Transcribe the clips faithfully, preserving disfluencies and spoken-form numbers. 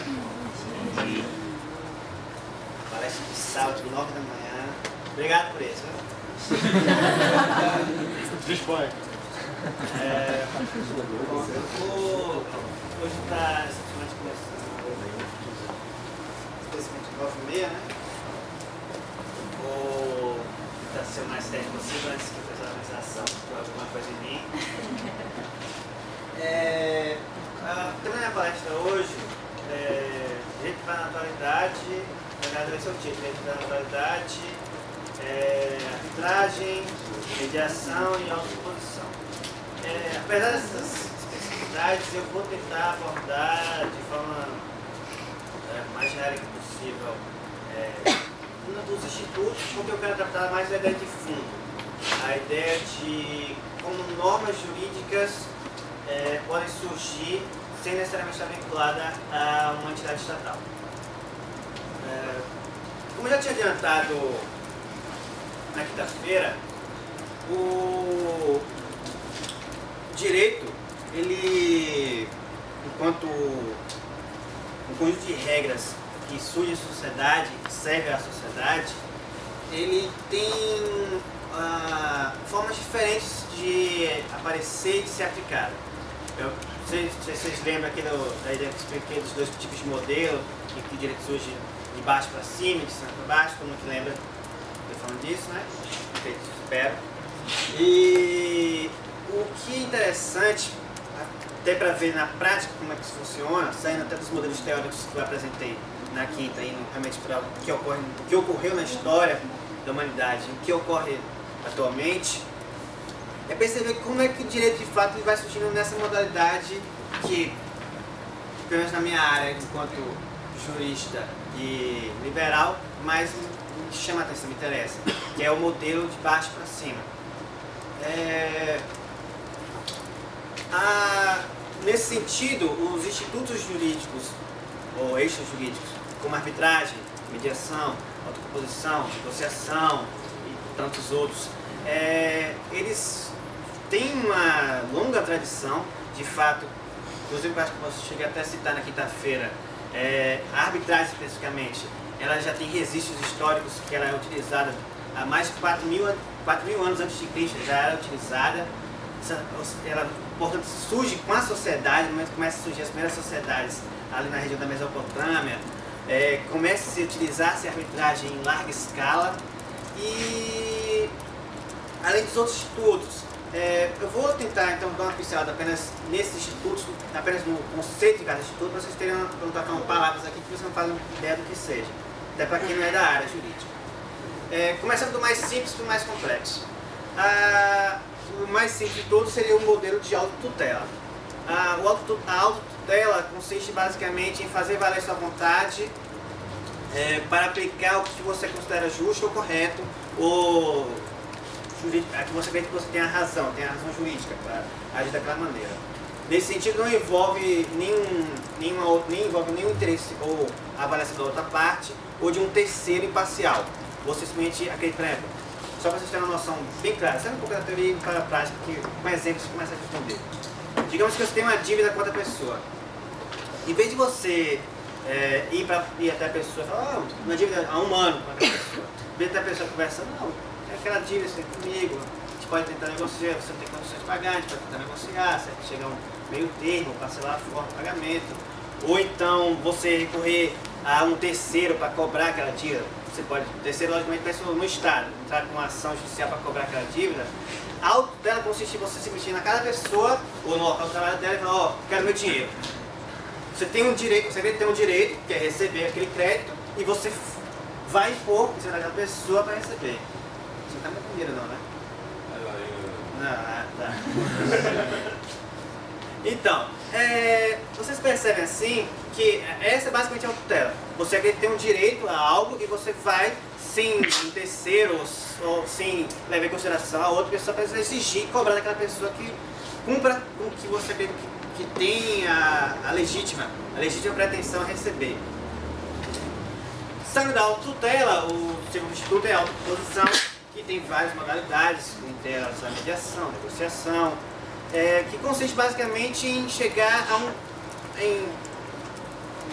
Palestra de sábado, nove da manhã. Obrigado por isso. Dispõe. É, bom, eu vou, hoje está simplesmente começando, especialmente nove e meia, né? Eu vou tentar ser o mais sério possível antes que a organização for alguma coisa em mim. É, a tema da minha palestra hoje é Direito para a Naturalidade, na verdade esse é o título, Direito para a Naturalidade, é, arbitragem, mediação e autoimposição. É, apesar dessas especificidades, eu vou tentar abordar de forma é, mais genérica possível é, um dos institutos, porque eu quero tratar mais da ideia de fundo, a ideia de como normas jurídicas é, podem surgir sem necessariamente estar vinculada a uma entidade estatal. É, como eu já tinha adiantado na quinta-feira, o direito, ele, enquanto um conjunto de regras que surge em sociedade, que serve à sociedade, ele tem ah, formas diferentes de aparecer e de ser aplicado. Eu não sei se vocês lembram aqui do, da ideia que eu expliquei dos dois tipos de modelo, em que o direito surge de baixo para cima, de cima para baixo, todo mundo que lembra, eu falando disso, né? Eu espero. E o que é interessante, até para ver na prática como é que isso funciona, saindo até dos modelos teóricos que eu apresentei na quinta, indo realmente para o que, ocorre, o que ocorreu na história da humanidade, o que ocorre atualmente, é perceber como é que o direito de fato ele vai surgindo nessa modalidade que, pelo menos na minha área, enquanto jurista e liberal, mais me chama a atenção, me interessa, que é o modelo de baixo para cima. É, a, nesse sentido, os institutos jurídicos, ou eixos jurídicos, como arbitragem, mediação, autocomposição, negociação e tantos outros, é, eles têm uma longa tradição, de fato, inclusive eu acho que posso chegar até a citar na quinta-feira, é, a arbitragem especificamente, ela já tem registros históricos que ela é utilizada há mais de quatro mil anos antes de Cristo, já era utilizada. Ela, portanto, surge com a sociedade, no momento que começam a surgir as primeiras sociedades ali na região da Mesopotâmia, é, começa a se utilizar-se a arbitragem em larga escala e, além dos outros institutos, é, eu vou tentar então dar uma pincelada apenas nesses institutos, apenas no conceito de cada instituto, para vocês terem, não estar falando palavras aqui que vocês não fazem ideia do que seja, até para quem não é da área jurídica. É, começando do mais simples para o mais complexo. Ah, o mais simples de todos seria o modelo de autotutela. Ah, o auto, a autotutela consiste basicamente em fazer valer sua vontade é, para aplicar o que você considera justo ou correto, ou que você acredita que você tem a razão, tem a razão jurídica para agir daquela maneira. Nesse sentido, não envolve nenhum, nenhuma, nem envolve nenhum interesse ou avaliação da outra parte ou de um terceiro imparcial. Você simplesmente acredita, por exemplo, só para vocês terem uma noção bem clara, saindo um pouco da teoria e para a prática, que com exemplos você começa a responder. Digamos que você tem uma dívida com outra pessoa. Em vez de você é, ir, pra, ir até a pessoa e falar, oh, uma dívida há um ano com aquela pessoa, em vez de até a pessoa conversar, não, é aquela dívida, você tem comigo, a gente pode tentar negociar, você não tem condições de pagar, a gente pode tentar negociar, certo? Chegar a um meio termo, parcelar a forma de pagamento. Ou então você recorrer a um terceiro para cobrar aquela dívida. Você pode, o terceiro logicamente pensa no Estado, entrar com uma ação judicial para cobrar aquela dívida. A autotutela consiste em você se mexer na cada pessoa ou no local do trabalho dela e falar, ó, oh, quero meu dinheiro. Você tem um direito, você tem um direito, que é receber aquele crédito, e você vai impor em cima daquela pessoa para receber. Você não está muito dinheiro não, né? Não, ah, tá. Então, é, vocês percebem assim que essa é basicamente a autotutela. Você acredita que tem um direito a algo e você vai, sem um terceiro ou sem levar em consideração a outra pessoa, para exigir e cobrar daquela pessoa que cumpra com o que você acredita que, que tem a, a legítima, a legítima pretensão a receber. Saindo da autotutela, o segundo instituto é a autocomposição, que tem várias modalidades, entre elas a mediação, a negociação, é, que consiste basicamente em chegar a um, em,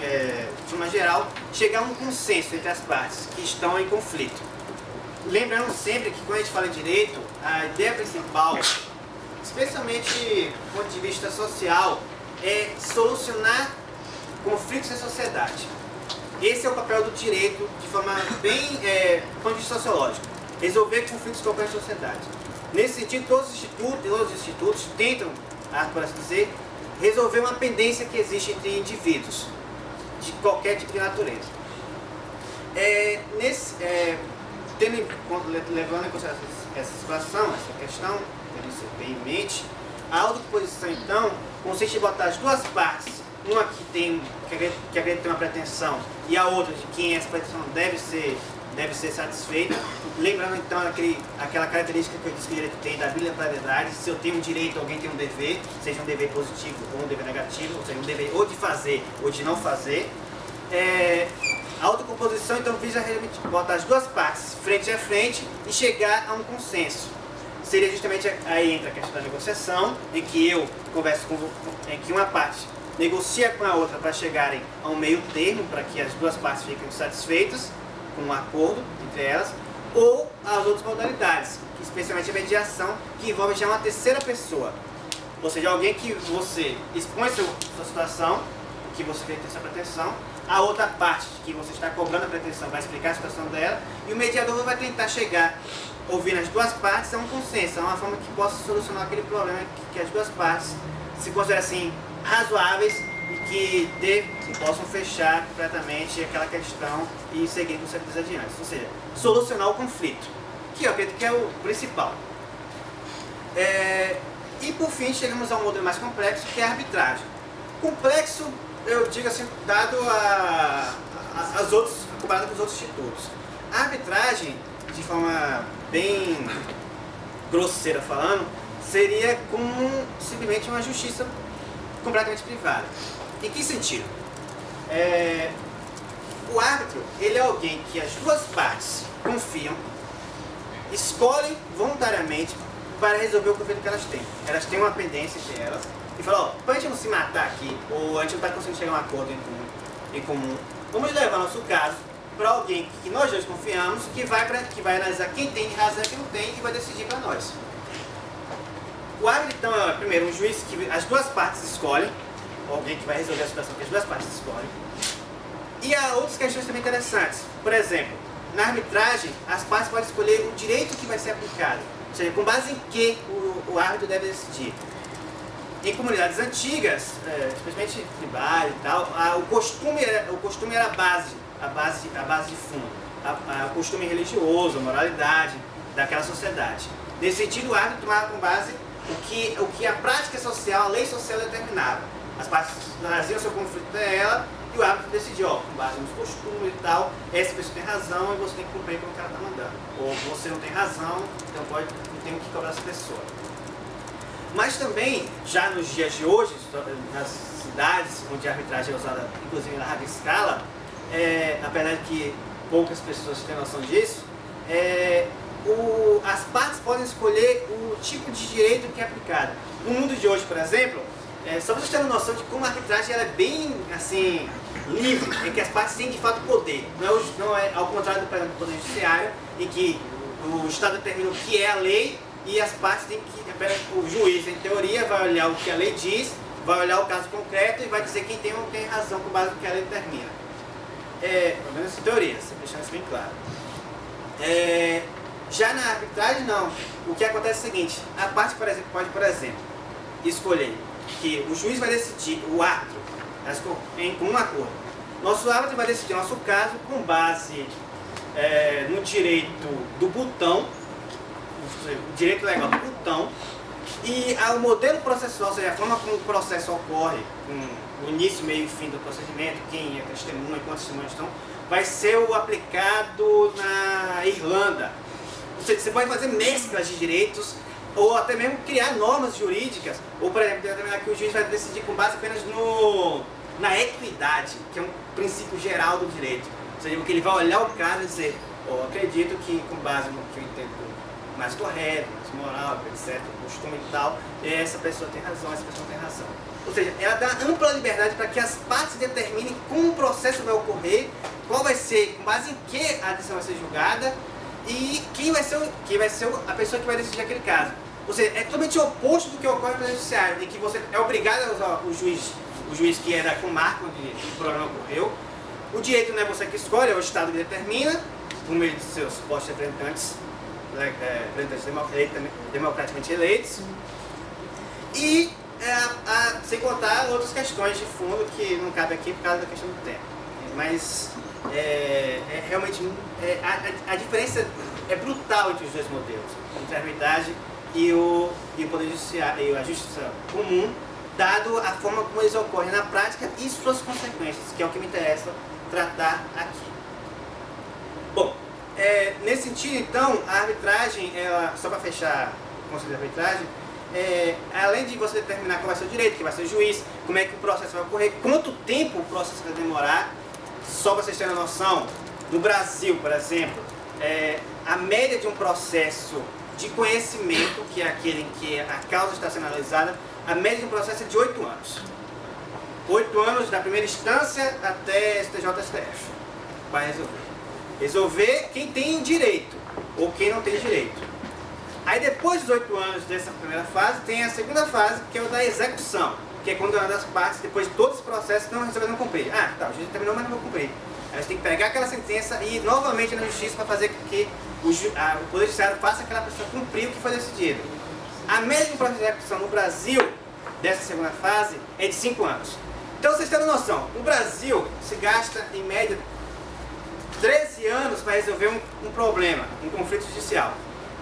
é, de forma geral, chegar a um consenso entre as partes que estão em conflito. Lembrando sempre que quando a gente fala em direito, a ideia principal, especialmente do ponto de vista social, é solucionar conflitos na sociedade. Esse é o papel do direito de forma bem, é, do ponto de vista sociológico, resolver conflitos que ocorrem na sociedade. Nesse sentido, todos os institutos, todos os institutos tentam, por assim dizer, resolver uma pendência que existe entre indivíduos, de qualquer tipo de natureza. É, nesse, é, tendo, levando em consideração essa situação, essa questão, tendo isso bem em mente, a autocomposição, então, consiste em botar as duas partes, uma que tem que acredita ter uma pretensão e a outra de quem essa pretensão deve ser, deve ser satisfeita. Lembrando então aquele, aquela característica que eu disse que o direito tem da bilateralidade: se eu tenho um direito, alguém tem um dever, seja um dever positivo ou um dever negativo, ou seja, um dever ou de fazer ou de não fazer. É, a autocomposição então visa realmente botar as duas partes frente a frente e chegar a um consenso. Seria justamente aí entra a questão da negociação, em que eu converso com, em que uma parte negocia com a outra para chegarem a um meio termo, para que as duas partes fiquem satisfeitas com um acordo entre elas, ou as outras modalidades, que especialmente a mediação, que envolve já uma terceira pessoa, ou seja, alguém que você expõe sua, sua situação, que você tem essa pretensão, a outra parte que você está cobrando a pretensão vai explicar a situação dela, e o mediador vai tentar chegar, ouvindo as duas partes, a um consenso, a uma forma que possa solucionar aquele problema que, que as duas partes se consideram assim razoáveis e que, de, que possam fechar completamente aquela questão e seguir com certeza adiante. Ou seja, solucionar o conflito, que eu acredito que é o principal. É, e por fim chegamos a um modelo mais complexo, que é a arbitragem. Complexo, eu digo assim, dado a, a, as outros, comparado com os outros institutos. A arbitragem, de forma bem grosseira falando, seria como simplesmente uma justiça completamente privada. Em que sentido? É, o árbitro, ele é alguém que as duas partes confiam, escolhem voluntariamente para resolver o conflito que elas têm. Elas têm uma pendência entre elas e falam: ó, para a gente não se matar aqui, ou a gente não está conseguindo chegar a um acordo em comum, em comum, vamos levar nosso caso para alguém que nós dois confiamos, que vai, pra, que vai analisar quem tem razão e quem não tem e vai decidir para nós. O árbitro, então, é primeiro um juiz que as duas partes escolhem, ou alguém que vai resolver a situação que as duas partes escolhem. E há outras questões também interessantes. Por exemplo, na arbitragem, as partes podem escolher o direito que vai ser aplicado, ou seja, com base em que o, o árbitro deve decidir. Em comunidades antigas, é, especialmente tribais e tal, a, o, costume era, o costume era a base, a base, a base de fundo, a, a, o costume religioso, a moralidade daquela sociedade. Nesse sentido, o árbitro tomava com base o que, o que a prática social, a lei social determinava. As partes traziam seu conflito dela e o árbitro decidiu, ó, com base nos costumes e tal, essa pessoa tem razão e você tem que cumprir com o que ela está mandando. Ou você não tem razão, então pode, não tem o que cobrar essa pessoa. Mas também, já nos dias de hoje, nas cidades onde a arbitragem é usada, inclusive em larga escala, é, apesar de que poucas pessoas têm noção disso, é, O, as partes podem escolher o tipo de direito que é aplicado. No mundo de hoje, por exemplo, é, só para vocês terem noção de como a arbitragem ela é bem assim, livre, em que as partes têm de fato poder. Não é, não é ao contrário do, por exemplo, do poder judiciário, em que o Estado determina o que é a lei e as partes têm que. O juiz, em teoria, vai olhar o que a lei diz, vai olhar o caso concreto e vai dizer quem tem ou não tem razão com base no que a lei determina. É, pelo menos em teoria, se deixar isso bem claro. É, Já na arbitragem, não. O que acontece é o seguinte: a parte, por exemplo, pode, por exemplo, escolher que o juiz vai decidir, o árbitro, em comum acordo. Nosso árbitro vai decidir nosso caso com base é, no direito do botão, o direito legal do botão, e o modelo processual, ou seja, a forma como o processo ocorre, com o início, meio e fim do procedimento, quem é testemunha, quantas testemunhas estão, vai ser o aplicado na Irlanda. Você pode fazer mesclas de direitos, ou até mesmo criar normas jurídicas, ou, por exemplo, determinar que o juiz vai decidir com base apenas no, na equidade, que é um princípio geral do direito. Ou seja, que ele vai olhar o caso e dizer: oh, acredito que, com base no que eu entendo mais correto, mais moral, etcétera, costume e tal, essa pessoa tem razão, essa pessoa tem razão. Ou seja, ela dá ampla liberdade para que as partes determinem como processo vai ocorrer, qual vai ser, com base em que a decisão vai ser julgada e quem vai ser, o, quem vai ser a pessoa que vai decidir aquele caso. Ou seja, é totalmente o oposto do que ocorre no Poder Judiciário, em que você é obrigado a usar o juiz, o juiz que era com marco onde o problema ocorreu. O direito não é você que escolhe, é o Estado que determina, por meio de seus postos representantes, é, representantes democraticamente eleitos. E é, a, a, sem contar outras questões de fundo que não cabe aqui por causa da questão do tempo. Mas é, é realmente é, a, a diferença é brutal entre os dois modelos, entre a arbitragem e o, e o Poder Judiciário e a Justiça Comum, dado a forma como eles ocorrem na prática e suas consequências, que é o que me interessa tratar aqui. Bom, é, nesse sentido, então, a arbitragem, ela, só para fechar o conceito de arbitragem, é, além de você determinar qual vai ser o direito, quem vai ser o juiz, como é que o processo vai ocorrer, quanto tempo o processo vai demorar, só para vocês terem uma noção, no Brasil, por exemplo, é, a média de um processo de conhecimento, que é aquele em que a causa está sendo analisada, a média de um processo é de oito anos. Oito anos da primeira instância até S T J S T F para resolver. Resolver quem tem o direito ou quem não tem direito. Aí depois dos oito anos dessa primeira fase, tem a segunda fase, que é o da execução, que é quando uma das partes, depois de todos os processos, não resolveu não cumprir. Ah, tá, o juiz terminou, mas não vou cumprir. Aí você tem que pegar aquela sentença e ir novamente na justiça para fazer com que o, ju a, o Poder Judiciário faça aquela pessoa cumprir o que foi decidido. A média de um processo de execução no Brasil, dessa segunda fase, é de cinco anos. Então vocês têm uma noção, no Brasil se gasta em média treze anos para resolver um, um problema, um conflito judicial.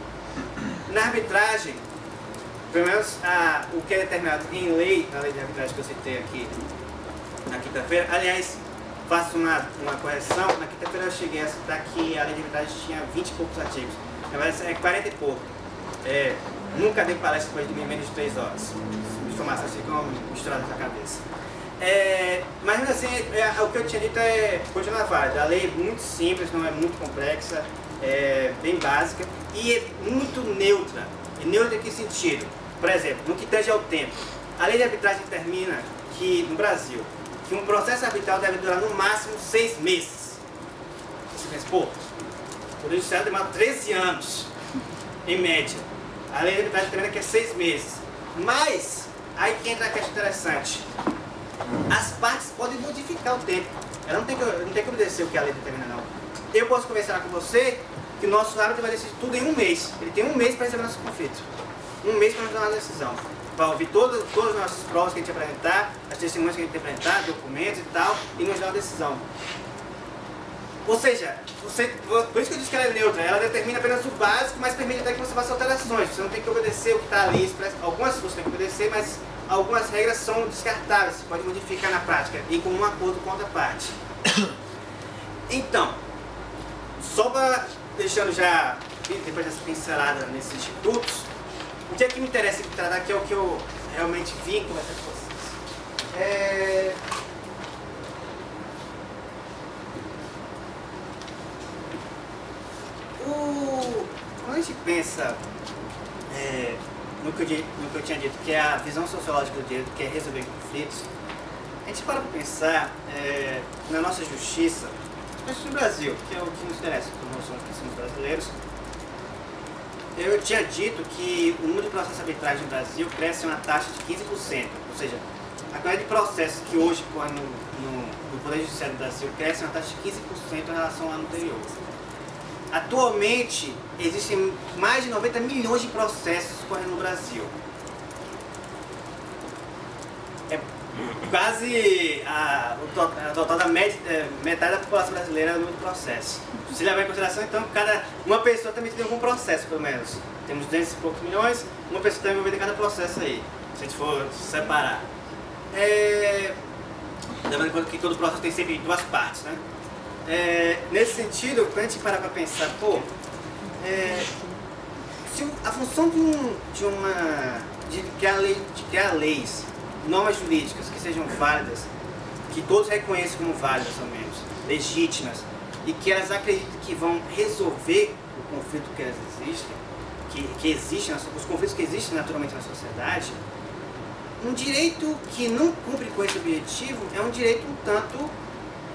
Na arbitragem, pelo menos a, o que é determinado em lei, na lei de arbitragem que eu citei aqui na quinta-feira, aliás, faço uma, uma correção, na quinta-feira eu cheguei a citar que a lei de arbitragem tinha vinte e poucos artigos, na verdade é quarenta e pouco. É, nunca dei palestra depois de menos de três horas, as informações ficam misturadas na cabeça. É, mas assim, é, o que eu tinha dito é continua válida. A lei é muito simples, não é muito complexa, é bem básica e é muito neutra. E neutra em que sentido? Por exemplo, no que tange ao tempo, a lei de arbitragem determina que no Brasil, que um processo arbitral deve durar no máximo seis meses. Você pensa, pô, o Poder Judiciário demora treze anos, em média. A lei de arbitragem determina que é seis meses. Mas, aí que entra a questão interessante. As partes podem modificar o tempo. Ela não tem que, não tem que obedecer o que a lei determina, não. Eu posso conversar com você que o nosso árbitro vai decidir tudo em um mês. Ele tem um mês para resolver nosso conflito. Um mês para nos dar uma decisão. Para ouvir todas, todas as nossas provas que a gente apresentar, as testemunhas que a gente apresentar, documentos e tal, e nos dar uma decisão. Ou seja, você, por isso que eu disse que ela é neutra, ela determina apenas o básico, mas permite até que você faça alterações. Você não tem que obedecer o que está ali expresso. Algumas você tem que obedecer, mas algumas regras são descartáveis, você pode modificar na prática e com um acordo com a outra parte. Então, só para deixando já, depois dessa pincelada nesses institutos, o que é que me interessa tratar, que é o que eu realmente vim conversar com vocês. É... O... Quando a gente pensa é, no, que eu, no que eu tinha dito, que é a visão sociológica do direito, que é resolver conflitos, a gente para para pensar é, na nossa justiça, principalmente no Brasil, que é o que nos interessa, porque nós somos, somos brasileiros. Eu tinha dito que o número de processos de arbitragem no Brasil cresce em uma taxa de quinze por cento, ou seja, a quantidade de processos que hoje correm no, no, no Poder Judiciário do Brasil cresce em uma taxa de quinze por cento em relação ao ano anterior. Atualmente, existem mais de noventa milhões de processos correndo no Brasil. É quase a, o total, a total da média, metade da população brasileira no processo. Se levar em consideração, então, cada, uma pessoa também tem algum processo, pelo menos. Temos duzentos e poucos milhões, uma pessoa está envolvida em cada processo aí, se a gente for separar. É, levando em conta que todo processo tem sempre duas partes, né? É, nesse sentido, quando a gente parar para pensar, pô, é, se a função de, um, de uma de criar, lei, de criar leis, normas jurídicas que sejam válidas, que todos reconheçam como válidas, ao menos, legítimas, e que elas acreditem que vão resolver o conflito que elas existem, que, que existem, os conflitos que existem naturalmente na sociedade, um direito que não cumpre com esse objetivo é um direito um tanto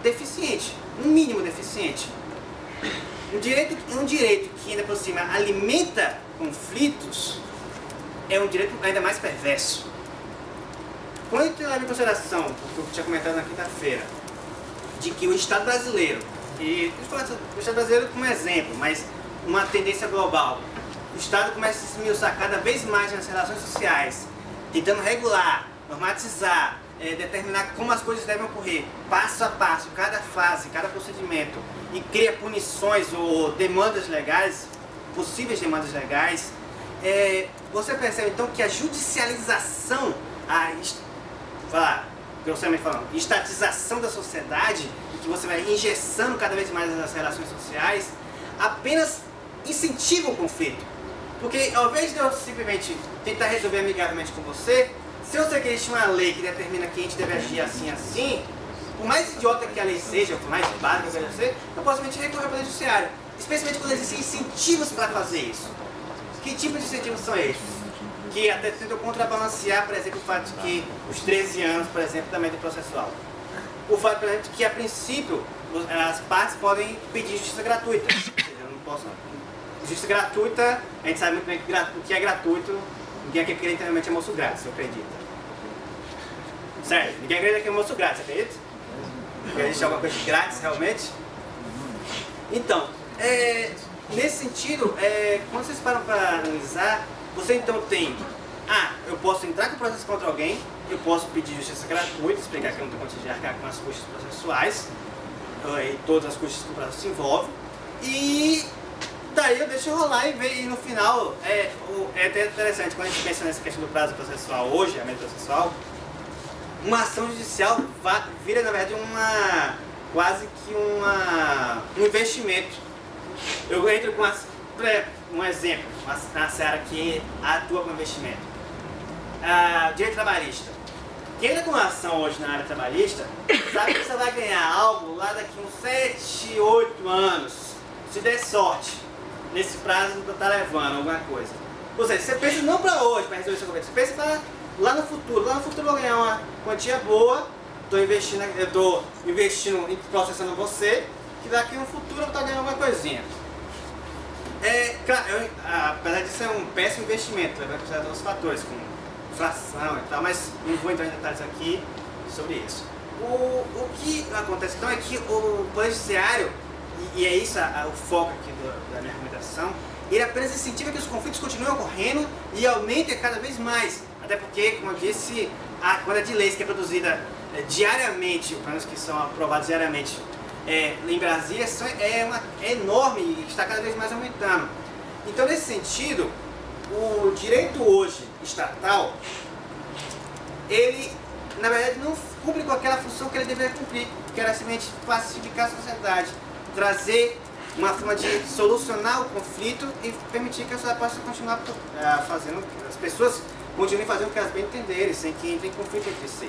deficiente, no mínimo deficiente. Um direito, um direito que ainda por cima alimenta conflitos é um direito ainda mais perverso. Quando a gente leva em consideração o que eu tinha comentado na quinta-feira, de que o Estado brasileiro, e eu falo o Estado brasileiro como exemplo, mas uma tendência global, o Estado começa a se esmiuçar cada vez mais nas relações sociais, tentando regular, normatizar, é, determinar como as coisas devem ocorrer, passo a passo, cada fase, cada procedimento, e cria punições ou demandas legais, possíveis demandas legais, é, você percebe então que a judicialização, a falar, grosseiramente falando, estatização da sociedade, e que você vai engessando cada vez mais as relações sociais, apenas incentiva o conflito. Porque ao invés de eu simplesmente tentar resolver amigavelmente com você, se eu sei que existe uma lei que determina que a gente deve agir assim assim, por mais idiota que a lei seja, por mais básica que ela seja, eu posso simplesmente recorrer ao Poder Judiciário. Especialmente quando existem incentivos para fazer isso. Que tipo de incentivos são esses? Que até tentam contrabalancear, por exemplo, o fato de que os treze anos, por exemplo, também do processual. O fato, por exemplo, de que a princípio as partes podem pedir justiça gratuita. Ou seja, eu não posso. Justiça gratuita, a gente sabe muito bem que o que é gratuito, ninguém aqui acredita realmente é almoço grátis, você acredita? Sério, ninguém acredita que é almoço grátis, você acredita? Existe alguma coisa de grátis realmente? Então, é, nesse sentido, é, quando vocês param para analisar, você então tem, ah, eu posso entrar com processo contra alguém, eu posso pedir justiça gratuita, explicar que eu não tenho condição de arcar com as custas processuais, e todas as custas que o processo se envolve, e daí eu deixo rolar e, ver, e no final, é, é até interessante, quando a gente pensa nessa questão do prazo processual hoje, a média processual, uma ação judicial vira, na verdade, uma, quase que uma, um investimento. Eu entro com as, um exemplo, uma, uma seara que atua com investimento. Ah, direito trabalhista. Quem entra com uma ação hoje na área trabalhista, sabe que você vai ganhar algo lá daqui uns sete, oito anos, se der sorte, nesse prazo que está levando alguma coisa. Ou seja, você pensa não para hoje, para resolver seu conflito, você pensa para lá no futuro. Lá no futuro eu vou ganhar uma quantia boa, tô investindo, eu estou investindo em processando você, que daqui no futuro eu vou estar ganhando alguma coisinha. É, claro, eu, apesar de ser um péssimo investimento, levando em consideração os fatores, como inflação e tal, mas não vou entrar em detalhes aqui sobre isso. O, o que acontece então é que o Poder Judiciário, e, e é isso a, a, o foco aqui do, da minha argumentação, ele apenas incentiva que os conflitos continuem ocorrendo e aumentem cada vez mais. Até porque, como eu disse, a quantidade de leis que é produzida é, diariamente, pelo menos que são aprovadas diariamente é, em Brasília, são, é, uma, é enorme e está cada vez mais aumentando. Então, nesse sentido, o direito hoje estatal, ele, na verdade, não cumpre com aquela função que ele deveria cumprir, que era simplesmente pacificar a sociedade, trazer uma forma de solucionar o conflito e permitir que a sociedade possa continuar uh, fazendo, as pessoas continuem fazendo o que elas bem entenderem, sem que entrem em conflito entre si.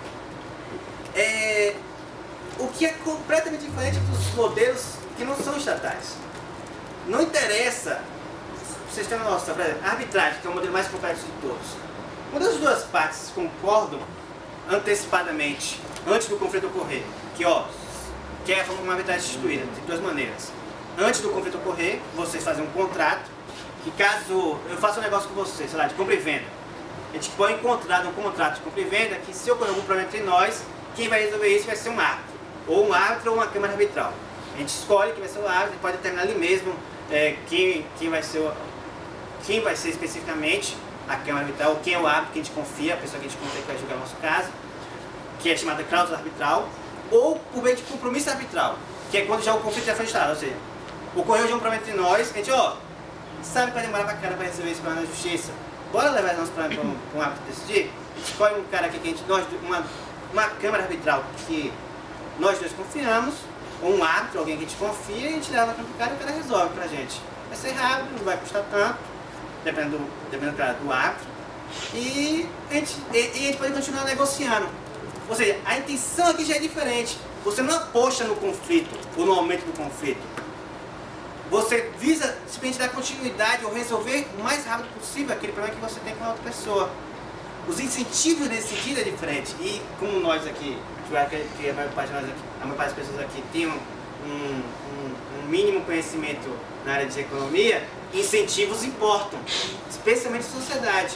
É, o que é completamente diferente dos modelos que não são estatais. Não interessa, vocês têm uma noção, por exemplo, a arbitragem, que é o modelo mais complexo de todos. Quando as duas partes concordam antecipadamente, antes do conflito ocorrer, que ó, que é a forma como a arbitragem é instituída, de duas maneiras. Antes do conflito ocorrer, vocês fazem um contrato, que caso eu faça um negócio com vocês, sei lá, de compra e venda, a gente põe em contrato, um contrato de compra e venda, que se ocorrer algum problema entre nós, quem vai resolver isso vai ser um árbitro, ou um árbitro ou uma câmara arbitral. A gente escolhe quem vai ser o árbitro, pode determinar ali mesmo é, quem, quem, vai ser o, quem vai ser especificamente a câmara arbitral, quem é o árbitro que a gente confia, a pessoa que a gente confia que vai julgar o nosso caso, que é chamada cláusula arbitral, ou por meio de compromisso arbitral, que é quando já o conflito já foi instaurado, ou seja, ocorreu já um problema entre nós, a gente, ó, sabe que vai demorar pra cara para resolver esse problema na justiça, bora levar nosso problema para um, um árbitro decidir? A gente escolhe um cara aqui que a gente, nós, uma, uma câmara arbitral que nós dois confiamos, ou um árbitro, alguém que a gente confia, e a gente leva para o cara e o cara resolve pra gente. Vai ser rápido, não vai custar tanto, dependendo do, dependendo, claro, do árbitro, e a, gente, e, e a gente pode continuar negociando. Ou seja, a intenção aqui já é diferente. Você não aposta no conflito, ou no aumento do conflito. Você visa simplesmente dar continuidade ou resolver o mais rápido possível aquele problema que você tem com a outra pessoa. Os incentivos nesse sentido é diferente. E como nós aqui, que a maior parte de nós aqui a maior parte das pessoas aqui tem um, um, um mínimo conhecimento na área de economia, incentivos importam, especialmente a sociedade.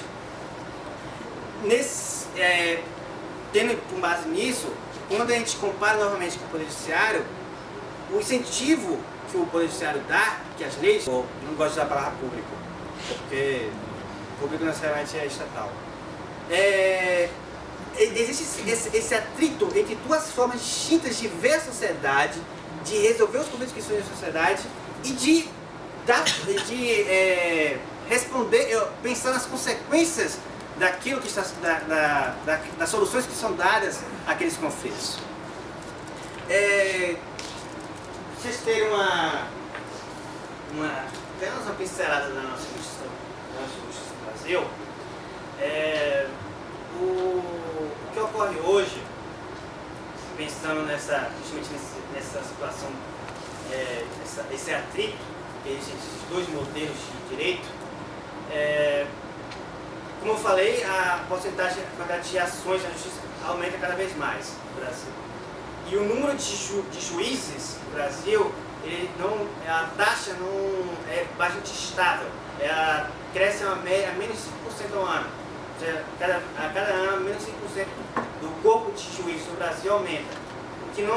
Nesse, é, tendo com base nisso, quando a gente compara novamente com o Poder Judiciário, o incentivo que o Poder Judiciário dá, que as leis, eu não gosto de usar a palavra público, porque público necessariamente é estatal. É, existe esse, esse atrito entre duas formas distintas de ver a sociedade, de resolver os conflitos que surgem na sociedade e de, dar, de é, responder, pensar nas consequências daquilo que está, da, da, da, das soluções que são dadas àqueles conflitos. É, vocês terem uma, uma, apenas uma pincelada da nossa justiça, da nossa justiça no Brasil, é, o, o que ocorre hoje, pensando nessa, justamente nesse, nessa situação, é, essa, esse atrito, esses dois modelos de direito, é, como eu falei, a porcentagem, a quantidade de ações na justiça aumenta cada vez mais no Brasil. E o número de, ju, de juízes no Brasil, ele não, a taxa não é bastante estável. Ela cresce a, média, a menos cinco por cento ao ano. Ou seja, cada, a cada ano, menos cinco por cento do corpo de juízes no Brasil aumenta. O que não,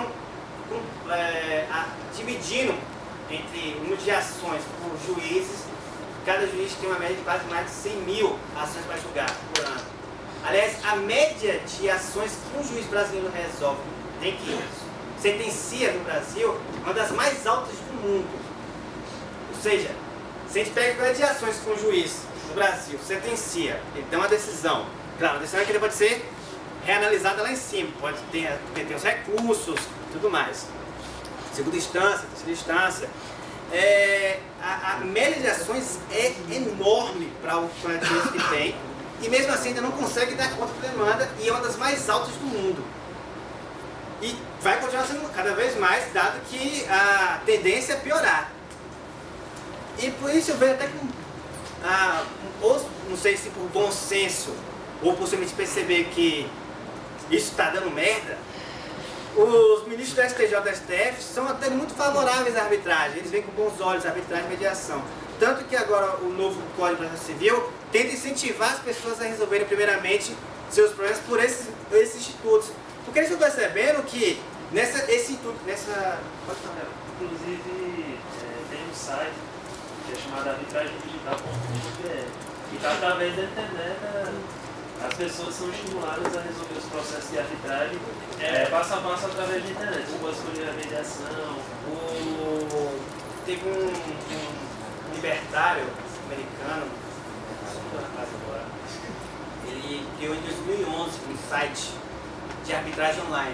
é, a, dividindo entre o número de ações por juízes, cada juiz tem uma média de quase mais de cem mil ações para julgar por ano. Aliás, a média de ações que um juiz brasileiro resolve, tem que sentencia no Brasil, é uma das mais altas do mundo. Ou seja, se a gente pega a quantidade de ações que um juiz no Brasil sentencia, ele dá uma decisão, claro, a decisão é que ele pode ser reanalisada lá em cima, pode ter, ter os recursos e tudo mais. Segunda instância, terceira instância. É, a, a média de ações é enorme para o quantitativo que tem, e mesmo assim ainda não consegue dar conta da demanda, e é uma das mais altas do mundo. E vai continuar sendo cada vez mais, dado que a tendência é piorar. E por isso eu vejo até que, ah, ou não sei se por bom senso, ou por simplesmente perceber que isso está dando merda, os ministros do S T J e do S T F são até muito favoráveis à arbitragem, eles veem com bons olhos a arbitragem e mediação. Tanto que agora o novo Código de Processo Civil tenta incentivar as pessoas a resolverem primeiramente seus problemas por esses, esses institutos. Porque eles estão percebendo que nessa, esse instituto, nessa... Pode falar. Inclusive, é, tem um site que é chamado arbitragem digital ponto b r e está através da internet. As pessoas são estimuladas a resolver os processos de arbitragem é, passo a passo através da internet. Você pode escolher a mediação. O... Teve um, um libertário americano, agora, ele criou em dois mil e onze um site de arbitragem online.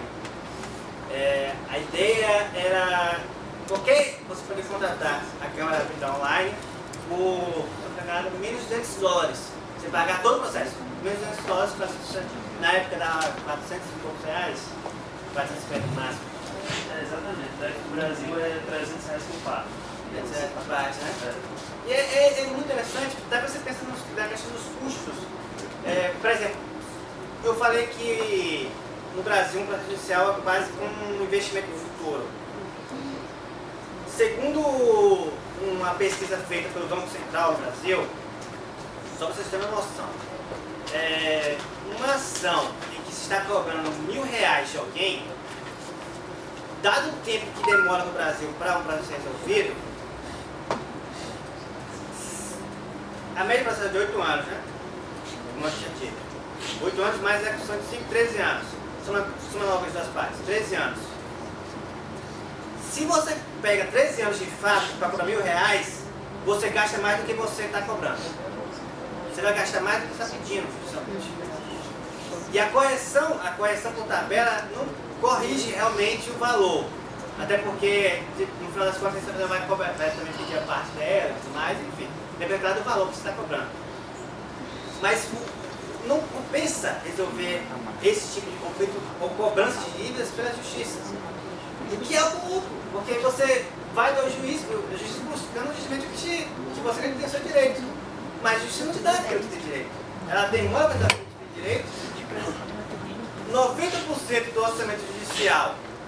É, a ideia era qualquer, você poder contratar a Câmara de Arbitragem Online por menos de duzentos dólares. Você pagar todo o processo. Menos de duzentos dólares, na época dava quatrocentos e poucos reais, quatrocentos e cinquenta no máximo. É, exatamente, daqui no Brasil é trezentos reais por par. trezentos reais por parte, né? É. E é, é, é muito interessante, dá pra você pensar nos, na questão dos custos. É, por exemplo, eu falei que no Brasil um processo judicial é quase como um investimento no futuro. Segundo uma pesquisa feita pelo Banco Central no Brasil, só para vocês terem uma noção, é, uma ação em que se está cobrando mil reais de alguém, dado o tempo que demora no Brasil para um processo ser resolvido, a média processo é de oito anos, né? Como eu tinha dito. oito anos mais a execução de cinco, treze anos. Soma logo as duas partes, treze anos. Se você pega treze anos de fato para cobrar mil reais, você gasta mais do que você está cobrando. Você vai gastar mais do que está pedindo, justamente. E a correção, a correção por tabela não corrige realmente o valor. Até porque, no final das contas, você vai, cobrar, vai também pedir a parte dela e tudo mais, enfim. Depende do valor que você está cobrando. Mas não compensa resolver esse tipo de conflito ou cobrança de dívidas pela justiça. O que é algo lucro, porque você vai ao juiz, o juiz buscando justamente o que, te, que você tem que ter o seu direito. Mas a justiça não te dá aquilo que tem direito. Ela demora para dar aquilo que tem direito. noventa por cento do orçamento judicial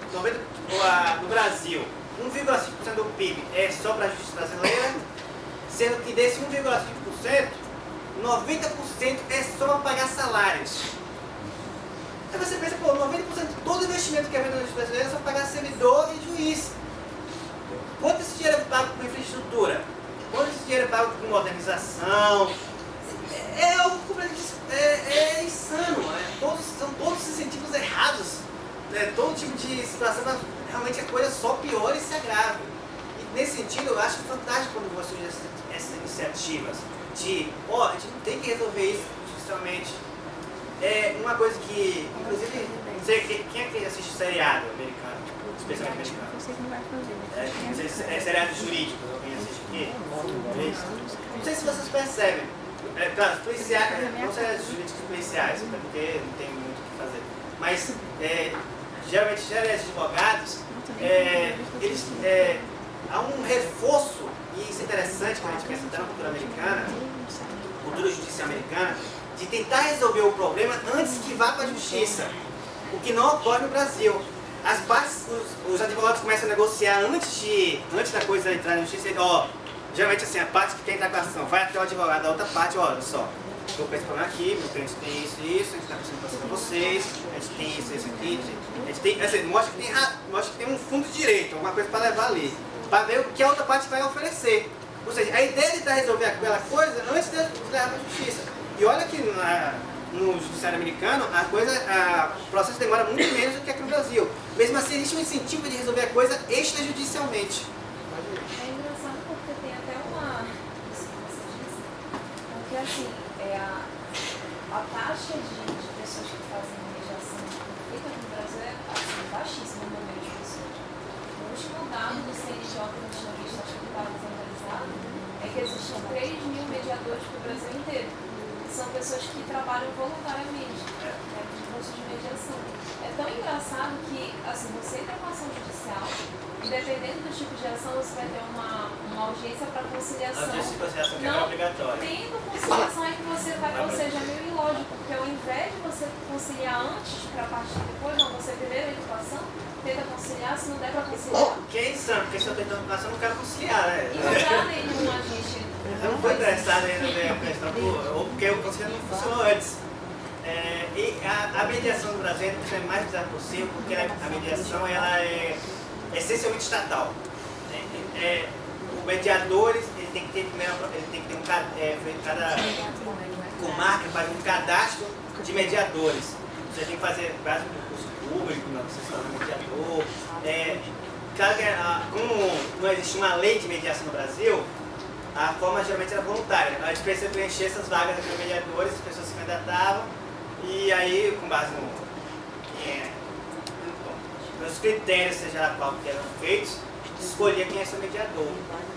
noventa, no Brasil, um vírgula cinco por cento do P I B é só para a justiça brasileira, sendo que desse um vírgula cinco por cento, noventa por cento é só para pagar salários. Aí você pensa, pô, noventa por cento de todo investimento que é feito na justiça brasileira é só para pagar servidor e juiz. Quanto esse dinheiro é pago com infraestrutura? Quanto esse dinheiro é pago com modernização? É algo completamente é, é insano. É, todos, são todos os incentivos errados. Né? Todo tipo de situação, realmente a coisa só piora e se agrava. E nesse sentido, eu acho fantástico quando você usa essas, essas iniciativas de, ó, oh, a gente tem que resolver isso judicialmente. É uma coisa que, inclusive, não sei, quem é que assiste seriado americano? Especialmente americano. É, é, seriado jurídico, alguém assiste aqui? Não sei se vocês percebem. É, claro, policiais, não seriados jurídicos policiais, porque não tem muito o que fazer. Mas, é, geralmente, seriados advogados, é, eles, é, há um reforço, e isso é interessante quando a gente pensa até na cultura americana, cultura judicial americana, de tentar resolver o problema antes que vá para a justiça, o que não ocorre no Brasil. As partes, os, os advogados começam a negociar antes, de, antes da coisa entrar na justiça, ó, geralmente assim, a parte que quem está com a ação vai até o advogado da outra parte, ó, olha só, estou com esse problema aqui, meu cliente tem isso e isso, a gente está precisando passar para vocês, a gente tem isso, isso aqui, a gente tem, assim, mostra que tem, mostra que tem um fundo de direito, alguma coisa para levar ali, para ver o que a outra parte vai oferecer. Ou seja, a ideia de tentar resolver aquela coisa antes de levar para a justiça. E olha que na, no judiciário americano, a coisa, a, o processo demora muito menos do que aqui no Brasil. Mesmo assim, existe um incentivo de resolver a coisa extrajudicialmente. É engraçado porque tem até uma... Porque assim, é a, a taxa de, de pessoas que fazem mediação feita no Brasil é assim, baixíssima no número de pessoas. O último dado do C N J que a gente tinha visto, acho que estava desatualizado, é que existem três mil mediadores para o Brasil inteiro. São pessoas que trabalham voluntariamente, né, de curso de mediação. É tão engraçado que, assim, você entra com ação judicial e dependendo do tipo de ação, você vai ter uma, uma audiência para conciliação. A audiência de conciliação que é não obrigatória. tendo conciliação é que você vai, ou seja, é meio ilógico, porque ao invés de você conciliar antes para partir depois, não, você primeiro entra com a ação, tenta conciliar, se não der para conciliar. Que é insano, porque se eu estou tentando passar, eu não quero conciliar, né? E não dá nenhum agente. Eu não fui interessado ainda na questão, ou porque o conselho não funcionou antes. É, e a, a mediação no Brasil tem que ser mais bizarra possível, porque a mediação ela é essencialmente estatal. É, é, o mediador ele tem que ter, ele tem que ter um é, cada comarca faz um cadastro de mediadores. Você tem que fazer quase um concurso público, não sei se é mediador. É, claro que como não existe uma lei de mediação no Brasil, a forma geralmente era voluntária. A gente precisa preencher essas vagas de mediadores, as pessoas se candidatavam e aí, com base no, é, nos critérios, seja lá qual que eram feitos, escolhia quem é seu mediador.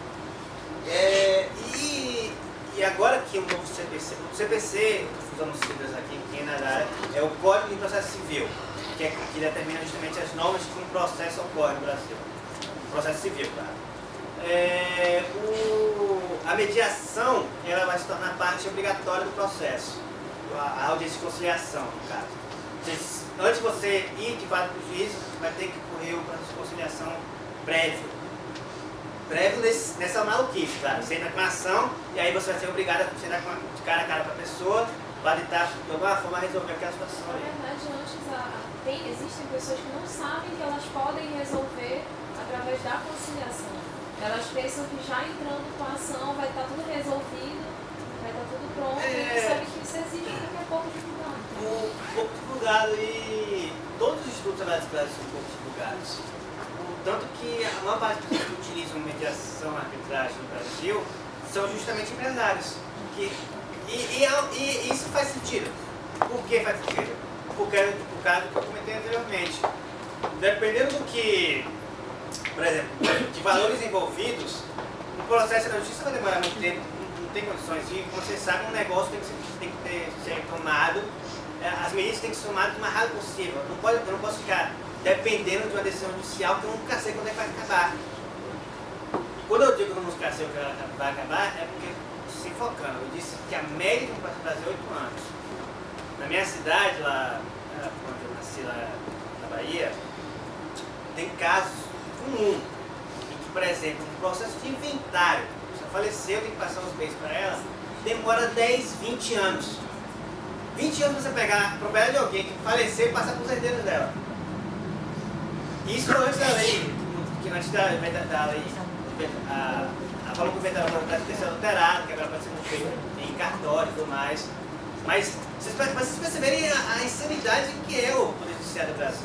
É, e, e agora que o novo C P C, o C P C, estou usando os siglas aqui, quem é na área, é o Código de Processo Civil, que, é, que determina justamente as normas que um processo ocorre no Brasil. Processo civil, claro. É, o, a mediação ela vai se tornar parte obrigatória do processo, a, a audiência de conciliação, no caso. Você, antes de você ir de fato para o juiz, você vai ter que correr o processo de conciliação prévio. Prévio nesse, nessa maluquice, claro. Você entra com a ação e aí você vai ser obrigado a sentar de cara a cara para a pessoa para tentar de alguma forma resolver aquela situação. Na verdade, antes a, tem, existem pessoas que não sabem que elas podem resolver através da conciliação. Elas pensam que já entrando com a ação vai estar tudo resolvido, vai estar tudo pronto, é... e não sabem que isso existe porque é pouco divulgado. Um pouco divulgado e todos os institutos brasileiros são pouco divulgados. Tanto que a maior parte das pessoas que utilizam mediação, arbitragem no Brasil são justamente empresários. Que, e, e, e isso faz sentido. Por que faz sentido? Porque, por causa do que eu comentei anteriormente. Dependendo do que, por exemplo, de valores envolvidos, o processo da justiça vai demorar muito tempo, não, não tem condições. E como vocês sabem, um negócio tem que ser, tem que ter, ser tomado, as medidas têm que ser tomadas o mais rápido possível. Não pode, eu não posso ficar dependendo de uma decisão judicial que eu nunca sei quando é que vai acabar. E quando eu digo que eu nunca sei quando ela vai acabar, é porque, se focando, eu disse que a média de um processo no Brasil é oito anos. Na minha cidade, lá, quando eu nasci lá na Bahia, tem casos comuns em que, por exemplo, no processo de inventário, se ela faleceu, tem que passar os bens para ela, demora dez, vinte anos. vinte anos para você pegar a propriedade de alguém que faleceu e passar para os herdeiros dela. Isso antes da lei, que antes da, da lei, a, a falou que o inventário pode ter sido alterado, que agora pode ser feito em cartório e tudo mais. Mas vocês, vocês perceberem a, a insanidade que é o Poder Judiciário do Brasil.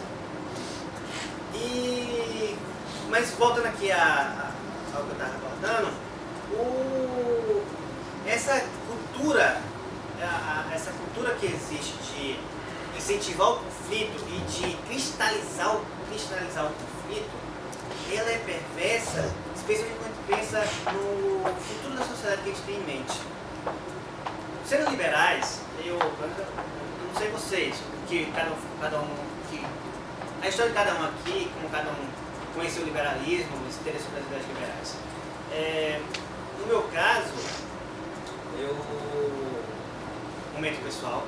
E, mas voltando aqui a, a, ao que eu estava abordando, o, essa cultura, a, a, essa cultura que existe de incentivar o conflito e de cristalizar o, cristalizar o conflito, ela é perversa, especialmente quando a gente pensa no futuro da sociedade que a gente tem em mente. Sendo liberais, eu, eu não sei vocês, que cada um, cada um que, a história de cada um aqui, como cada um conheceu o liberalismo, se interessou pelas ideias liberais. É, no meu caso, eu, momento pessoal,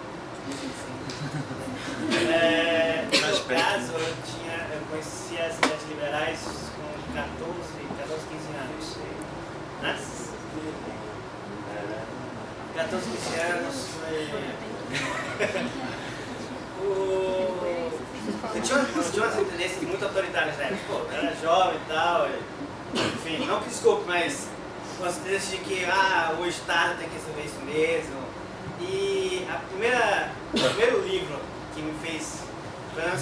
é, no meu caso, eu, tinha, eu conheci as ideias liberais com catorze, quinze anos. Né? catorze, quinze anos, o... eu tinha, eu tinha umas tendências muito autoritárias na época. Pô, eu era jovem e tal, enfim, não que desculpe, mas umas tendências de que ah, o Estado tem que resolver isso mesmo. E a primeira, o primeiro livro que me fez trans,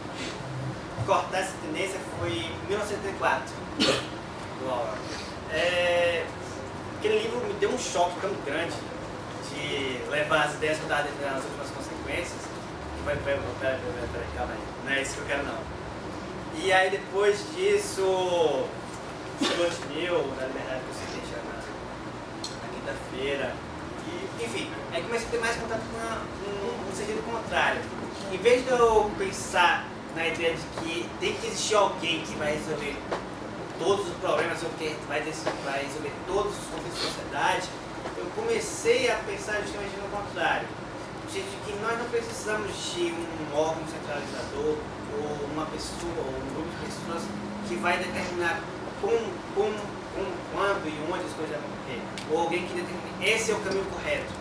cortar essa tendência foi em mil novecentos e setenta e quatro, do Orwell. É, aquele livro me deu um choque tão grande de levar as ideias que eu estava defendendo nas últimas consequências, que vai, peraí, peraí, peraí, calma aí, não é isso que eu quero não. E aí depois disso, chegou de mil, na liberdade que eu sentei já na, na quinta-feira, e enfim, aí comecei a ter mais contato com um, um sentido contrário. Em vez de eu pensar na ideia de que tem que existir alguém que vai resolver todos os problemas, ou que vai, vai resolver todos os conflitos da sociedade, eu comecei a pensar justamente no contrário. No sentido de que nós não precisamos de um órgão centralizador, ou uma pessoa, ou um grupo de pessoas que vai determinar como, como, como quando e onde as coisas vão ocorrer. Ou alguém que determine esse é o caminho correto.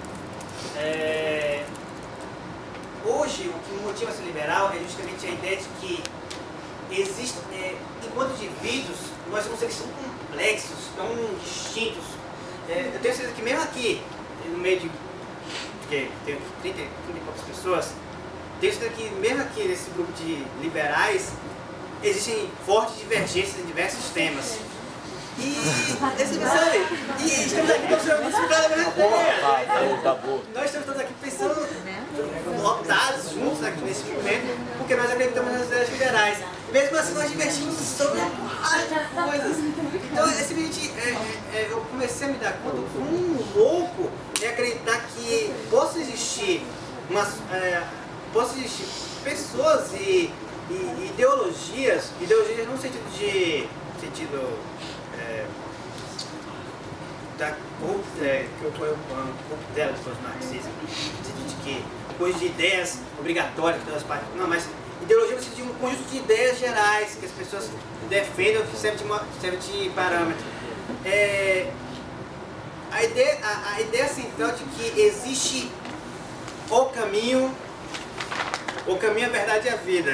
É... Hoje, o que motiva a ser liberal é justamente a ideia de que existe, é, enquanto indivíduos, nós somos seres tão complexos, tão distintos. É, eu tenho certeza que mesmo aqui, no meio de que tem trinta, trinta e poucas pessoas, tenho certeza que mesmo aqui nesse grupo de liberais, existem fortes divergências em diversos temas. E, esse, sabe, e estamos aqui pensando, nós estamos todos aqui pensando lotados juntos aqui nesse momento, porque nós acreditamos nas ideias liberais. Mesmo assim, nós divertimos sobre as coisas. Então, esse vídeo, é, é, eu comecei a me dar conta como louco é acreditar que possa existir, umas, é, possa existir pessoas e, e ideologias, ideologias não no sentido de sentido é, da é, que eu corruptela do marxismo, no sentido de que coisa de ideias obrigatórias todas as partes, não, mas ideologia no sentido de um conjunto de ideias gerais que as pessoas defendem, que serve de, serve de parâmetro. É, a, ideia, a, a ideia central de que existe o caminho, o caminho, a verdade e a vida.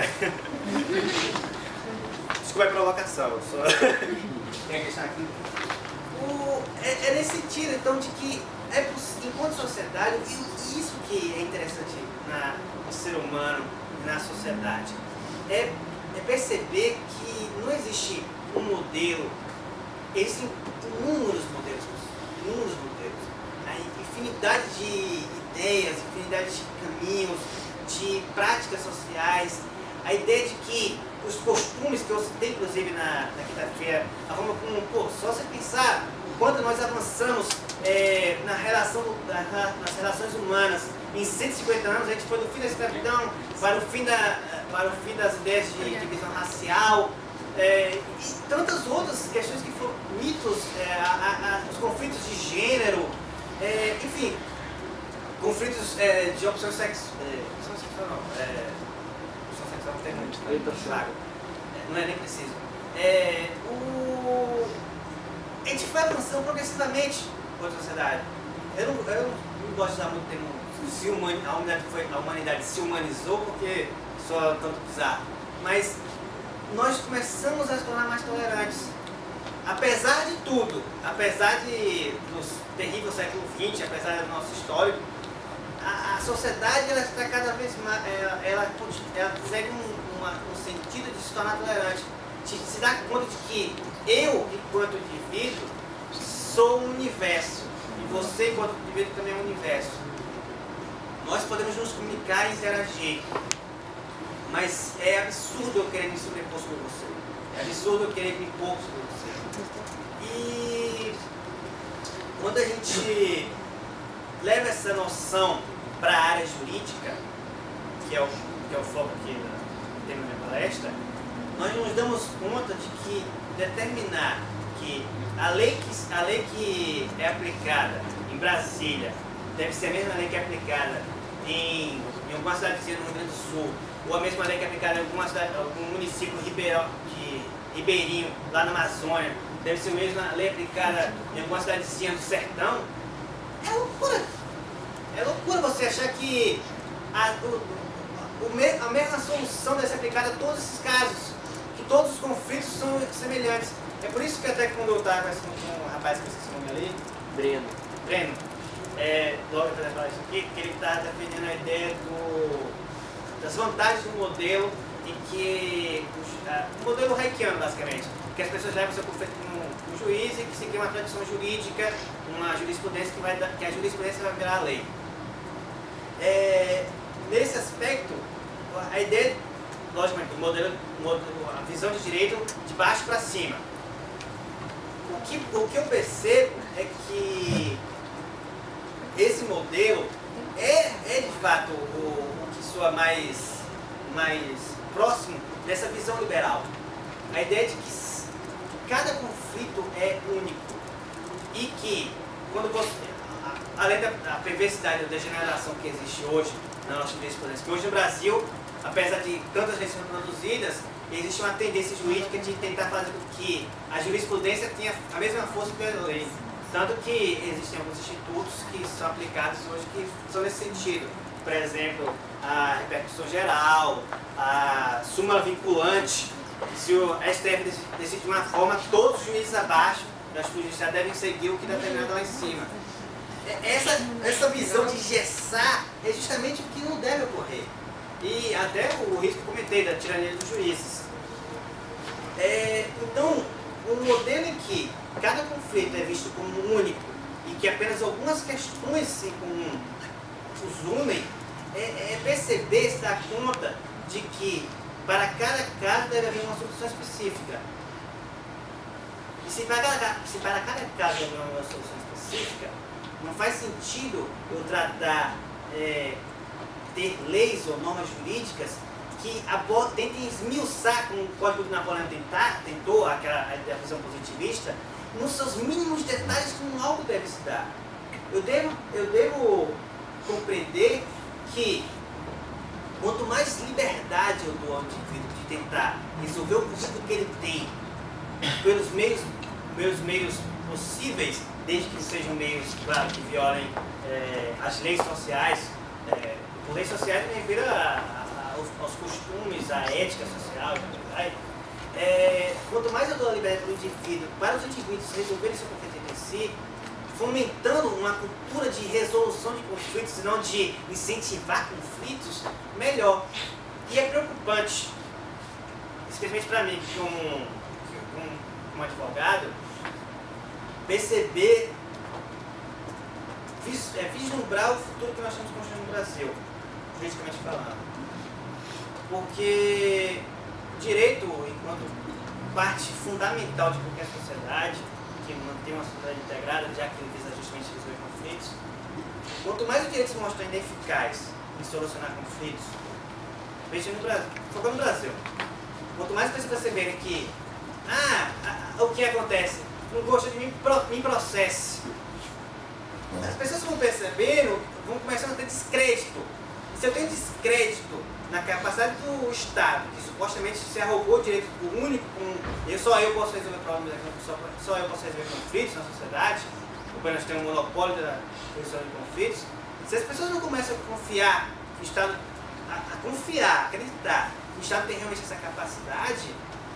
Desculpa a provocação, só tem que aqui. O, é, é nesse sentido, então, de que é, enquanto sociedade, e isso que é interessante na, no ser humano, na sociedade, é, é perceber que não existe um modelo, existem inúmeros modelos, inúmeros modelos, a infinidade de ideias, infinidade de caminhos, de práticas sociais, a ideia de que os costumes que eu citei, inclusive, na, na quinta-feira, a forma como, pô, só você pensar quanto nós avançamos é, na relação, na, nas relações humanas, em cento e cinquenta anos, a gente foi do fim da escravidão para o fim, da, para o fim das ideias de divisão racial, é, e tantas outras questões que foram mitos, é, a, a, os conflitos de gênero, é, enfim, conflitos é, de opções sexuais, é, opção sexual não, é, opção sexual não tem muito, é, não é nem preciso. É, o, a gente vai avançando progressivamente com a sociedade. Eu não, eu não gosto de usar muito o termo se humani, a, humanidade foi, a humanidade se humanizou, porque só tanto bizarro. Mas nós começamos a se tornar mais tolerantes. Apesar de tudo, apesar de, dos terríveis século vinte, apesar do nosso histórico, a, a sociedade ela está cada vez mais, ela, ela, ela segue um, uma, um sentido de se tornar tolerante. De se dar conta de que eu, enquanto indivíduo, sou um universo. E você, enquanto indivíduo, também é um universo. Nós podemos nos comunicar e interagir. Mas é absurdo eu querer me sobrepor sobre você. É absurdo eu querer me impor sobre você. E quando a gente leva essa noção para a área jurídica, que é o, que é o foco aqui do tema da minha palestra, nós nos damos conta de que determinar que a lei que, a lei que é aplicada em Brasília deve ser a mesma lei que é aplicada em, em alguma cidadezinha no Rio Grande do Sul, ou a mesma lei que é aplicada em alguma cidade, algum município ribeiro, de ribeirinho, lá na Amazônia, deve ser a mesma lei aplicada em alguma cidadezinha do sertão, é loucura. É loucura você achar que a, o, o, a mesma solução deve ser aplicada a todos esses casos, que todos os conflitos são semelhantes. É por isso que até quando eu estava conversando com um rapaz que eu esqueci o nome ali, Breno, Breno, é, logo para falar isso aqui, que ele está defendendo a ideia do, das vantagens do modelo em que, o modelo haikiano basicamente, que as pessoas levam seu conflito com um juiz e que se cria uma tradição jurídica, uma jurisprudência que, vai dar, que a jurisprudência vai virar a lei. É, nesse aspecto, a ideia, logicamente, do modelo, modelo, a visão de direito de baixo para cima. O que, o que eu percebo é que esse modelo é, é de fato o, o que soa mais, mais próximo dessa visão liberal. A ideia de que cada conflito é único e que, quando você, além da, da perversidade da degeneração que existe hoje na nossa jurisprudência, que hoje no Brasil, apesar de tantas leis sendo produzidas, existe uma tendência jurídica de tentar fazer com que a jurisprudência tenha a mesma força que a lei. Tanto que existem alguns institutos que são aplicados hoje que são nesse sentido. Por exemplo, a repercussão geral, a súmula vinculante. Se o S T F decide de uma forma, todos os juízes abaixo da justiça devem seguir o que está determinado lá em cima. Essa, essa visão de engessar é justamente o que não deve ocorrer. E até o risco que eu comentei da tirania dos juízes. É, então, um modelo em que cada conflito é visto como único e que apenas algumas questões em comum os unem, é, é perceber, se dar conta de que para cada caso deve haver uma solução específica. E se para cada, se para cada caso deve haver uma solução específica, não faz sentido eu tratar, é, ter leis ou normas jurídicas que tentem esmiuçar, como o Código de Napoleão tentar, tentou, aquela a visão positivista, nos seus mínimos detalhes como algo deve se dar. Eu devo, eu devo compreender que quanto mais liberdade eu dou ao indivíduo de tentar resolver o conflito que ele tem pelos meios, meus meios possíveis, desde que sejam meios, claro, que violem é, as leis sociais, é, por leis sociais me refiro a, a, aos, aos costumes, à ética social, é, quanto mais eu dou a liberdade para o indivíduo, para os indivíduos resolverem seu conflito entre si, fomentando uma cultura de resolução de conflitos, não de incentivar conflitos, melhor. E é preocupante, especialmente para mim, como, como, como advogado, perceber, vis, é, vislumbrar o futuro que nós estamos construindo no Brasil, juridicamente falando. Porque o direito, enquanto parte fundamental de qualquer sociedade, que mantém uma sociedade integrada, já que ele visa justamente resolver conflitos, quanto mais o direito se mostra ineficaz em solucionar conflitos, veja no Brasil, focando no Brasil, quanto mais vocês perceberem que, ah, a, o que acontece, não gosta de mim, pro, me processe. As pessoas vão percebendo, vão começando a ter descrédito se eu tenho descrédito na capacidade do Estado, que supostamente se arrogou o direito do único, com, eu, só eu posso resolver problemas, só, só eu posso resolver conflitos na sociedade, porque nós temos um monopólio da resolução de conflitos, se as pessoas não começam a confiar, o Estado, a, a confiar, acreditar que o Estado tem realmente essa capacidade,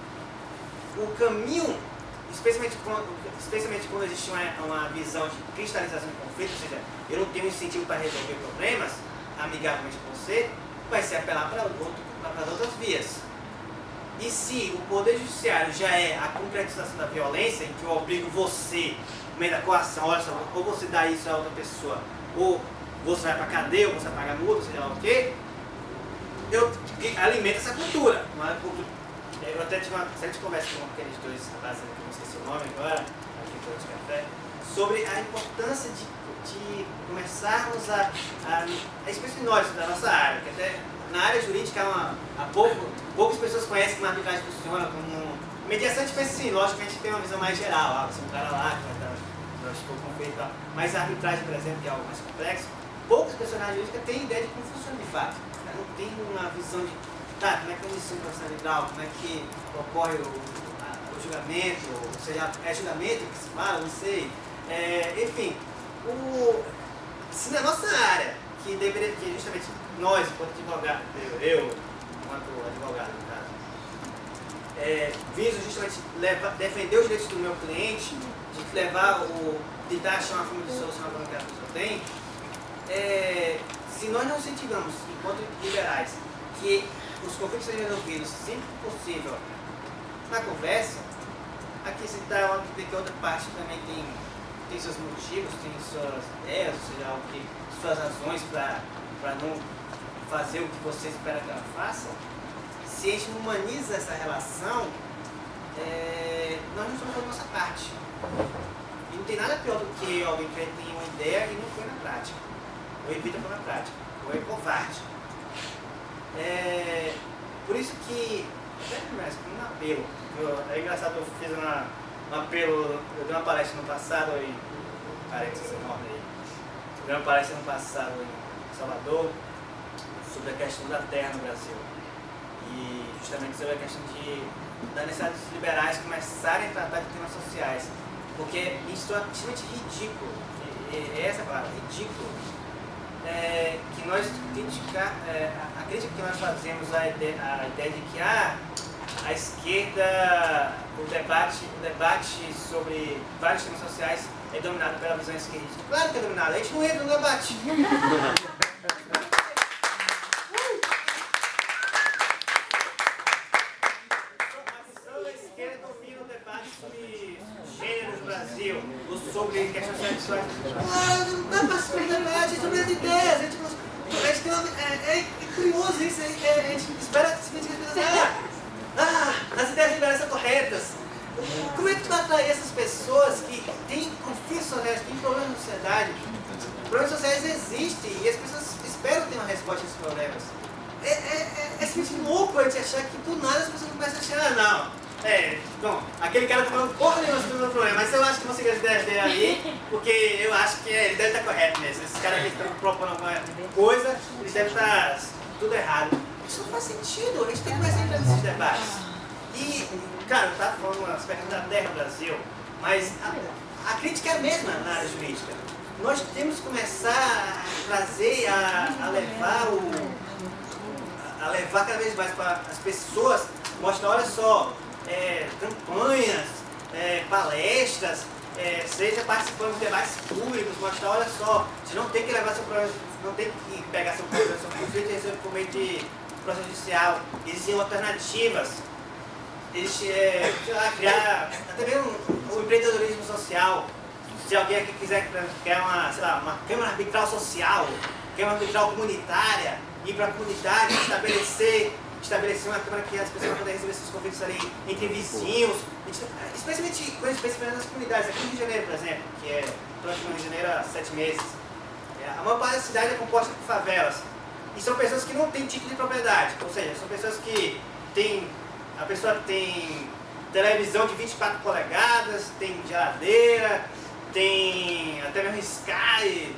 o caminho, especialmente quando, especialmente quando existe uma, uma visão de cristalização de conflitos, ou seja, eu não tenho incentivo para resolver problemas amigavelmente com você, vai ser apelar para, outro, para as outras vias. E se o Poder Judiciário já é a concretização da violência, em que eu obrigo você, no meio da coação, olha só, ou você dá isso a outra pessoa, ou você vai para a cadeia, ou você vai pagar multa, seja lá o quê, eu alimento essa cultura. Uma cultura. Eu até tive uma série de conversa com aqueles dois rapazes, que eu não esqueci o nome agora, aqui no de café, sobre a importância de, de começarmos a, a, a especialmente nós, da nossa área, que até na área jurídica uma, há pouco, poucas pessoas conhecem como a arbitragem funciona, como mediação. A gente pensa assim, lógico que a gente tem uma visão mais geral, ah, você é um cara lá, que vai dar um conflito e tal, mas a arbitragem, por exemplo, que é algo mais complexo, poucas pessoas na área jurídica têm ideia de como funciona de fato. Não tem uma visão de tá, como é que eu ensino para ser legal, como é que ocorre o, a, o julgamento, ou seja, é julgamento que se fala, não sei. É, enfim, o, se na nossa área, que deveria, que justamente nós, enquanto advogado, eu, eu enquanto advogado, no caso, é, viso justamente levar, defender os direitos do meu cliente, de levar o, tentar achar uma forma de solucionar o problema que a pessoa tem, é, se nós não incentivamos, enquanto liberais, que os conflitos sejam resolvidos sempre que possível na conversa, aqui se está ver que a outra parte também tem, tem seus motivos, tem suas ideias, ou seja, o que, suas razões para não fazer o que você espera que ela faça. Se a gente não humaniza essa relação, é, nós não estamos fazendo a nossa parte. E não tem nada pior do que alguém que tem uma ideia e não foi na prática, ou evita pôr na prática, ou é covarde. É, por isso que, até mais como um apelo, eu, é engraçado, eu fiz uma, um apelo, eu dei uma palestra no passado, em parênteses enorme aí, eu dei uma palestra no passado em Salvador, sobre a questão da terra no Brasil, e justamente sobre a questão de, da necessidade dos liberais começarem a tratar de temas sociais, porque isso é absolutamente ridículo, é essa a palavra, ridículo. É, que nós criticar, é, a crítica que nós fazemos a ideia, a ideia de que ah, a esquerda, o debate, o debate sobre vários temas sociais é dominado pela visão esquerdista. Claro que é dominado, a gente não entra no debate. A visão da esquerda domina o debate sobre gênero no Brasil, ou sobre questões sexuais. Ah, não dá para se debate sobre as ideias. A gente, a gente tem uma, é, é curioso isso, é, a gente espera que as pessoas ah, ah, as ideias liberais são corretas. Como é que tu vai atrair essas pessoas que têm conflitos sociais, têm problemas na sociedade? Problemas sociais existem e as pessoas esperam ter uma resposta a esses problemas. É, é, é, é simplesmente louco a gente achar que do nada as pessoas começam a achar, ah, não. É, bom, aquele cara tá falando porra nenhuma sobre o meu problema, mas eu acho que vão seguir as ideias dele ali, porque eu acho que ele deve estar correto mesmo. Esses caras que estão propondo alguma coisa, eles devem estar tudo errado. Isso não faz sentido, a gente tem que começar a entrar nesses debates. E, cara, eu estava falando um aspecto da terra no Brasil, mas a, a crítica é a mesma na área jurídica. Nós temos que começar a trazer, a, a levar o. a levar cada vez mais para as pessoas, mostrar, olha só. É, campanhas, é, palestras, é, seja participando de debates públicos, mostrar, olha só, você não tem que levar seu problema, não tem que pegar seu problema, seu conflito e resolver por meio de processo judicial. Existem alternativas, existe, é, sei lá, criar até mesmo um, um empreendedorismo social. Se alguém aqui quiser criar uma, sei lá, uma câmara arbitral social, câmara arbitral comunitária, ir para a comunidade, estabelecer estabelecer uma câmara que as pessoas podem resolver esses conflitos ali entre vizinhos, especialmente, especialmente nas comunidades. Aqui no Rio de Janeiro, por exemplo, que é próximo no Rio de Janeiro há sete meses, a maior parte da cidade é composta por favelas. E são pessoas que não têm título de propriedade, ou seja, são pessoas que têm, a pessoa tem televisão de vinte e quatro polegadas, tem geladeira, tem até mesmo Sky,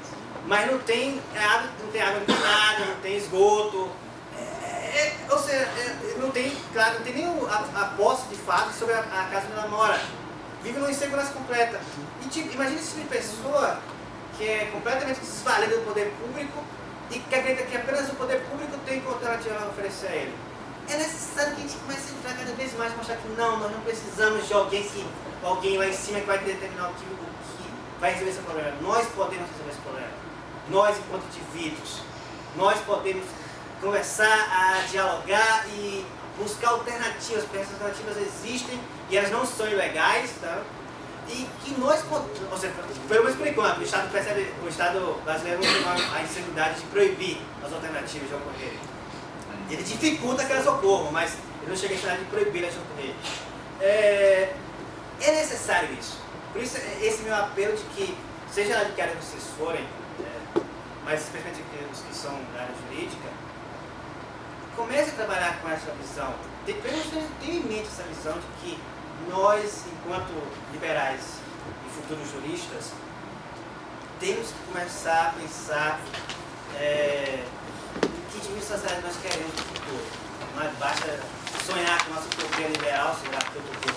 mas não tem água, não tem água encanada, não tem esgoto. É, ou seja, é, não tem, claro, não tem nem a, a posse de fato sobre a, a casa onde ela mora. Vive numa insegurança completa. E tipo, imagina esse tipo de pessoa que é completamente desvalida do poder público e que acredita que apenas o poder público tem alternativa a oferecer a ele. É necessário que a gente comece a entrar cada vez mais, mostrar que não, nós não precisamos de alguém, que, alguém lá em cima que vai determinar o que, o que vai resolver esse problema. Nós podemos resolver esse problema. Nós, enquanto indivíduos, nós podemos conversar, a dialogar e buscar alternativas, porque essas alternativas existem e elas não são ilegais, tá? E que nós, ou seja, pelo menos por enquanto, o Estado percebe, o Estado brasileiro não tem a inseguridade de proibir as alternativas de ocorrerem. Ele dificulta que elas ocorram, mas ele não chega a inseguridade de proibir elas de ocorrerem. É, é necessário isso. Por isso, esse meu apelo de que, seja lá de que área vocês forem, é, mas especialmente os que são da área jurídica, comece a trabalhar com essa visão. Tem, pelo menos tenha em mente essa visão de que nós, enquanto liberais e futuros juristas, temos que começar a pensar é, em que tipo de sociedade nós queremos no futuro. Não é, basta sonhar com a nossa utopia liberal, sei lá, porque a utopia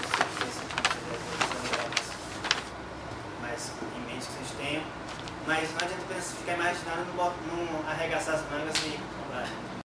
mas em mente que vocês tenham. Mas não adianta apenas ficar imaginando, não arregaçar as mangas e